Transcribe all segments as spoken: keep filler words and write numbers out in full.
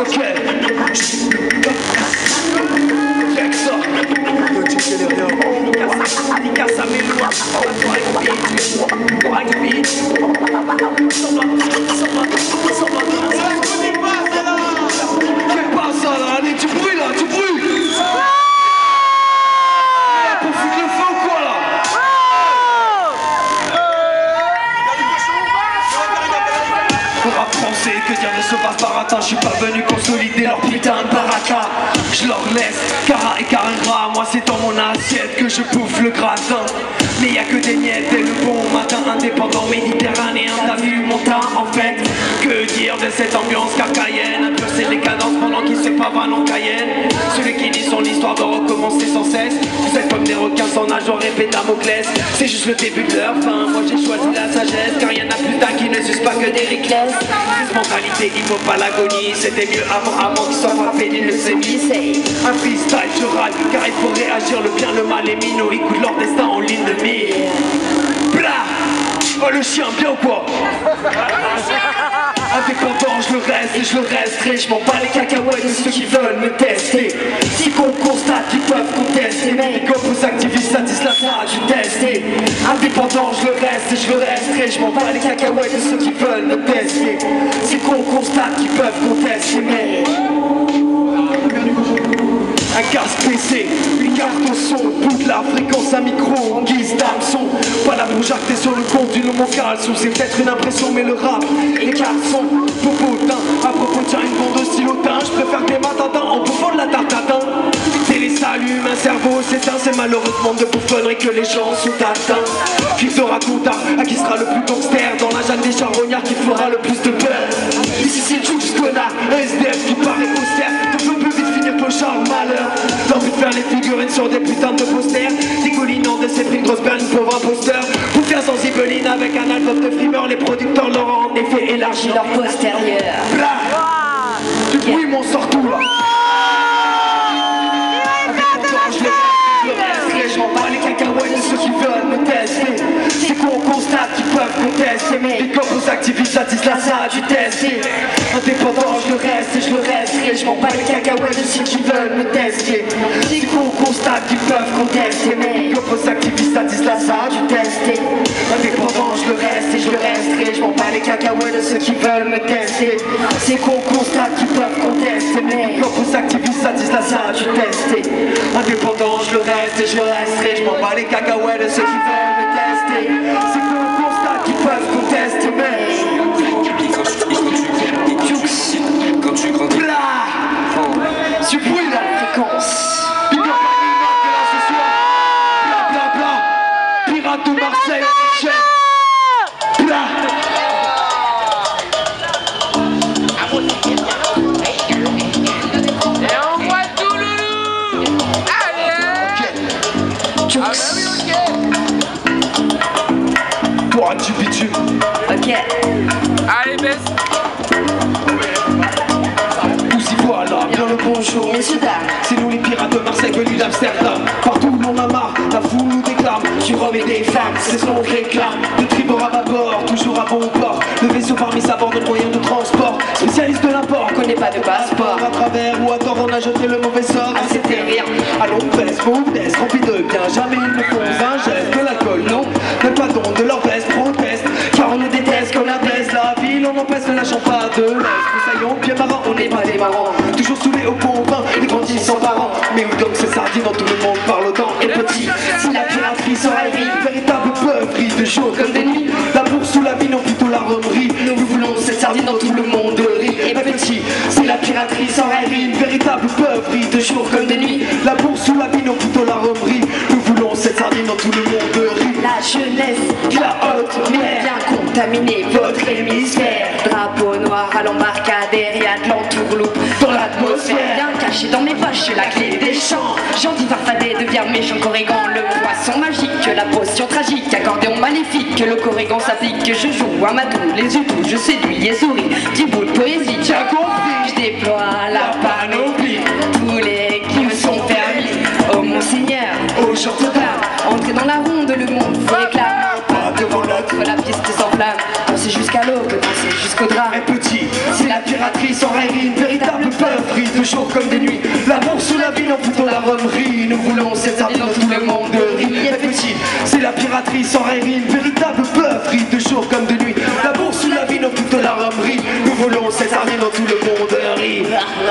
Ok. Check ça. Dédicace à mes lois. Qu'est-ce pas ça là? Allez, du bruit là, du bruit. Pour foutre le feu ou quoi là? Faudra penser que dire ne se passe par atteint. Je suis pas venu consolider leur putain de baraka. Je leur laisse cara et carrera. Moi c'est dans mon assiette que je bouffe le gratin. Mais y a que des miettes et le bon matin. Indépendant méditerranéen, t'as vu mon teint en fait. Que dire de cette ambiance kakaïenne? Impulser les cadences pendant qu'ils se pavanent en Cayenne. Celui qui dit son histoire doit recommencer sans cesse. Vous êtes comme des requins sans nage, on répète Damoclès. C'est juste le début de leur fin. Moi j'ai choisi la sagesse, car y'en a plus d'un qui ne suce pas que des riclès. Cette mentalité, il faut pas l'agonie. C'était mieux avant, avant qu'ils soient frappés d'une leucémie. Un freestyle, je râle, car il faut réagir. Le bien, le mal, les minots, écoutent leur destin en ligne de mire. Blah! Oh le chien, bien ou quoi? Indépendant, je le reste et je le resterai. Je m'en bats les cacahuètes de ceux qui veulent me tester. Si qu'on constate qu'ils peuvent contester, mais les aux activistes satisfont la fin du tester. Indépendant, je le reste et je le resterai. Je m'en bats les cacahuètes de ceux qui veulent me tester. Si qu'on constate qu'ils peuvent contester, mais un casque P C, une carte au son, toute la fréquence, un micro en guise d'hameçon. Pas là pour jacter sur le compte d'une homo caleçon. C'est peut-être une impression mais le rap, les cartes sont popotin. À propos tiens une bande de stylotin. Je préfère des matatins en bouffant de la tartatin. Télé s'allume, un cerveau s'éteint. C'est malheureusement de bouffonnerie que les gens sont atteints. Qui te raconta à qui sera le plus gangster dans la jungle des charognards qui fera le plus de peur. Ici c'est juste connard, S D F qui paraît austère. Je peux vite finir clochard malheur. L'envie de faire les figurines sur des putains de posters. Décollinant de ces prix de grosse berline, pauvre imposteur. Pour faire sans zibeline avec un album de frimeur. Les producteurs leur ont en effet élargi leur postérieur. Blah. Du bruit m'en sort tout là. Avec mon temps je le resterai. Je m'en bats les cacahuètes de ceux qui veulent me tester. C'est qu'on constate qu'ils peuvent contester. Mais les corps aux activistes satisfont la ça du tester. Indépendant je le reste et je le resterai. Je m'en bats les cacahuètes de ceux qui veulent me tester. C'est qu'on constate qu'ils peuvent contester. Mais les corps aux activistes satisfont la ça du tester. Indépendant je le reste et je le resterai. Je m'en bats les cacahuètes de ceux qui veulent me tester. C'est qu'on constate qu'ils peuvent contester. Mais les corps aux activistes satisfont la ça du tester. Indépendant je le reste et je le resterai. Je m'en bats les cacahuètes de ceux qui veulent me tester. C'est qu'on constate qu'ils peuvent contester. Mais quand tu grandis, blah, du bruit là, fréquence. Big up à Nima qui est là ce soir. Bla bla bla. Pirate de Marseille, chaîne. Blah. Et on voit tout loulou. Allez. Ok. Ah bah oui, ok. Toi tu bitume. Ok. Allez, baisse. Voilà, bien le bonjour, messieurs, dames. C'est nous les pirates de Marseille venus d'Amsterdam. Partout où l'on a marre, la foule nous déclame. Du rhum et des femmes, c'est ce qu'on réclame. De tribord à bâbord, toujours à bon port. Le vaisseau parmi sa bord de moyen de transport. Spécialiste de l'import, On connaît pas de passeport. à travers ou à tort on a jeté le mauvais sort. Ah, c'était rire. Allons, baisse, modeste, rempli de bien. Jamais ils ne font un geste de l'alcool, non. Même pas don de leur veste, proteste. Car on nous déteste comme la baisse. La ville, on empêche, ne lâchons pas de l'est. Nous pieds marrants, on n'est pas des marrants. Toujours saoulés au pont au pain, ils grandissent sans parents. Mais où donc ces sardines dans tout le monde parle autant et petit. Si la piraterie sans rêverie, véritable peuverie de jour comme de nuit. La bourse sous la vie, non plutôt la remerie. Nous voulons cette sardine dans tout le monde rit et petit. C'est la piraterie sans rêverie, une véritable peuverie de jour comme de nuit. La bourse sous la vie, non plutôt la remerie. Nous voulons cette sardine dans tout le monde rit. La jeunesse, La haute mer bien contaminer votre hémisphère. Drapeau noir à l'embarcadère, y'a de l'entourloupe dans l'atmosphère. Bien caché dans mes poches, la clé des champs. Gentil farfadet devient méchant corrigan. Le poisson magique, la potion tragique, accordéon maléfique. Le corrigan s'applique, je joue à matou, les utous, je séduis et souris. Petit bout de poésie, Tu as compris? je déploie la panoplie. Tous les qui me sont permis, oh mon seigneur, Au chant de dame, entrez dans la ronde, le monde vous réclame. pas devant l'autre. La piste s'enflamme, dansez jusqu'à l'aube, dansez jusqu'au drame. Un petit, c'est la piraterie sans rêverie, une véritable de jour comme de nuit. L'amour sous la vie, non plutôt la rhummerie. Nous voulons cette arme dans tout le monde de rire. Mais petit, c'est la piraterie sans rêverie, une véritable beuverie de jour comme de nuit. L'amour sous la vie, non plutôt la rhummerie. Nous voulons cette arme dans tout le monde de rire.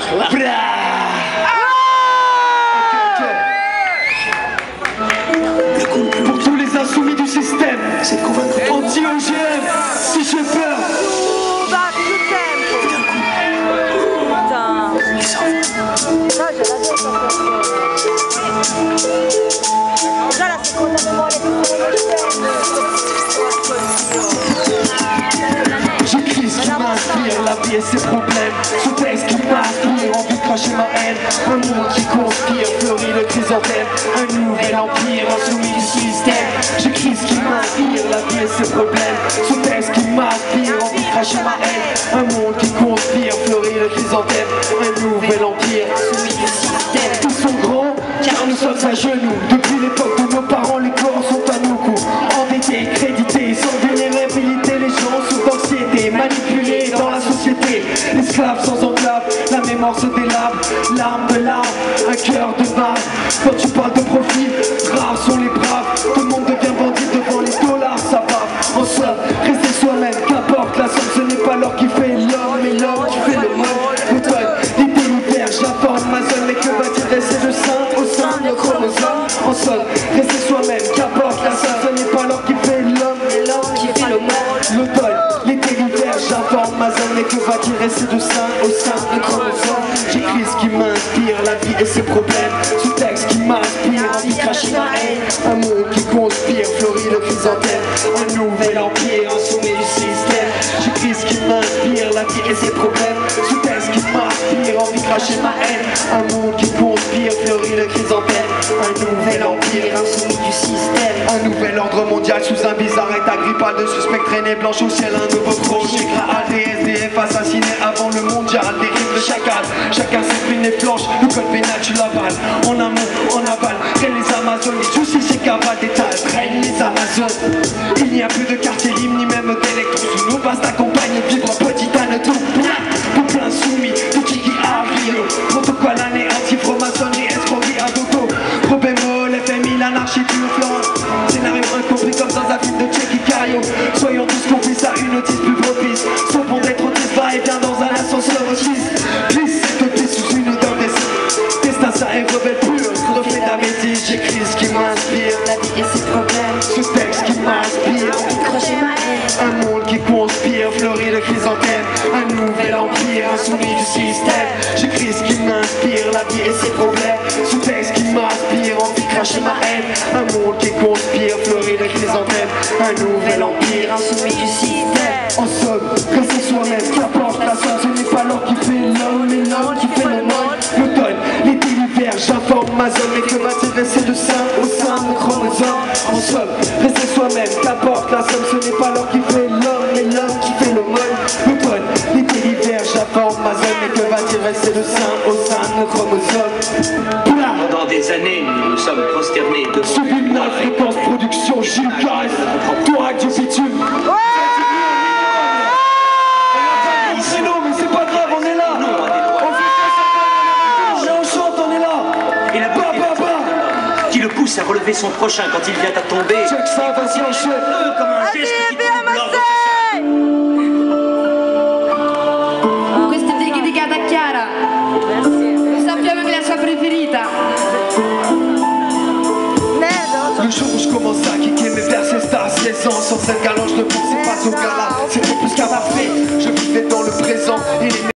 Pour tous les insoumis du système, c'est convaincre anti-O G M, si j'ai peur. J'écris ce qui m'inspire, la vie et ses problèmes. Ce texte qui m'inspire, envie de cracher ma haine. Un monde qui conspire, fleurit le chrysanthème. Un nouvel empire, insoumis du système. J'écris ce qui m'inspire, la vie et ses problèmes. Ce texte qui m'inspire, envie de cracher ma haine. Un monde qui conspire, fleurit le chrysanthème. Un nouvel empire, insoumis du système. Tous sont grands, car nous sommes à genoux. Depuis l'époque de nos parents, les corps sont à nos coups. Endettés, crédités, sans vulnérabilité, les gens sous anxiété, manipulés dans la société. Esclaves sans enclave, la mémoire se délave. L'arme de l'arme, un cœur de base. Quand tu parles de profit, rares sont les braves. Tout le monde devient bandit devant les dollars, ça bave. En somme, restez soi-même, qu'importe la somme. Ce n'est pas l'or qui fait l'homme, mais l'homme qui fait le monde. L'automne, l'été, l'hiver, j'informe ma zone. Mais que va-t-il rester de sein au sein de nos chromosomes? En somme, restez soi-même, qu'importe la somme. Ce n'est pas l'or qui fait l'homme, mais l'homme qui fait le monde. L'automne, l'été, l'hiver, j'informe ma zone. Mais que va-t-il rester de sein au sein de nos chromosomes? J'écris ce qui m'inspire, la vie et ses problèmes. Ce texte qui m'inspire, envie de cracher ma haine. Un monde qui conspire, fleurit le chrysanthème. Un nouvel empire, insoumis du système. J'écris ce qui m'inspire, la vie et ses problèmes. Ce texte qui m'inspire, envie de cracher ma haine. Un monde qui conspire, fleurit le chrysanthème. Un nouvel empire, insoumis du système. Un nouvel ordre mondial sous un bizarre état grippal de suspect traîné blanche au ciel. Un nouveau projet, A D S D F assassiné avant le mondial. Des rimes de chacal, chacun s'exprime les planches. Le code pénal tu l'avales, en amont, en aval. Traîne les Amazones, justice et cavale d'état. Traîne les Amazones. Il n'y a plus de quartier libre ni même d'électron. Sous nos basses accompagne vivre petit anneau. Pour plein soumis, tout qui qui arrive. Protocole anéanti, franc-maçonnerie, escroquerie à dodo. Problème F M I, l'anarchie, tu nous flancs. Scénario incompris comme dans un film de Jackie Cario. Soyons tous complices à une notice plus propice. Sauf pour d'être autiste, va et vient dans un ascenseur autiste. Glisse cette piste sous une odeur d'acide. Destin ça est rebelle pure, reflet d'améthyste. J'écris ce qui m'inspire, La vie et ses problèmes. ce texte qui m'inspire. Crochet ma haine. Un monde qui conspire, fleurit le chrysanthème. Un nouvel empire, insoumis du système. J'écris ce qui m'inspire, la vie et ses problèmes. Ce texte qui m'inspire, envie de cracher ma haine. Un monde qui conspire, fleurit le chrysanthème. Un nouvel empire, Insoumis du système. en somme, restez soi-même, qu'importe la somme. Ce n'est pas l'or qui fait l'homme, mais l'homme qui fait le monde. L'automne, l'été, l'hiver, j'informe ma zone. Mais que va-t-il rester de sein au sein de nos chromosomes? En somme, restez soi-même, qu'importe la somme. Ce n'est pas l'or qui fait l'homme, mais l'homme qui fait le monde. L'automne, l'été, l'hiver, j'informe ma zone. Mais que va-t-il rester de sein au sein de nos chromosomes? Blah. Pendant des années, nous nous sommes prosternés devant Sublime neuf, fréquence production, Gilles Carré, Thorax du bitume. Sinon, mais c'est pas grave, on est là. On fait ça, on chante, on est là. et la Bah, beauté bah, bah. qui le pousse à relever son prochain quand il vient à tomber. Check ça, vas-y, enchaîne. Comme un geste qui trouble l'ordre. Questa è dedicata a Chiara. Lo sappiamo che è la sua preferita. Le jour où je commence à kicker mes versets stars, seize ans, sans cette galanche ne pensais pas au gala. C'était plus qu'un parfait, je vivais dans le présent et les